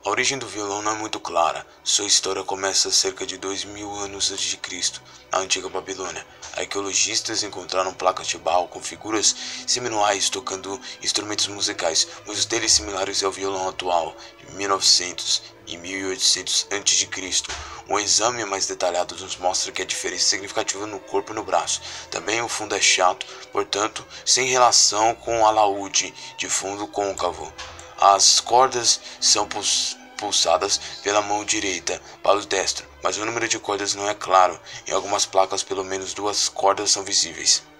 A origem do violão não é muito clara. Sua história começa cerca de 2000 anos antes de Cristo, na antiga Babilônia. Arqueologistas encontraram placas de barro com figuras similares tocando instrumentos musicais, muitos deles similares ao violão atual, de 1900 e 1800 a.C. Um exame mais detalhado nos mostra que há diferença significativa no corpo e no braço. Também o fundo é chato, portanto, sem relação com o alaúde de fundo côncavo. As cordas são pulsadas pela mão direita para o destro, mas o número de cordas não é claro. Em algumas placas, pelo menos 2 cordas são visíveis.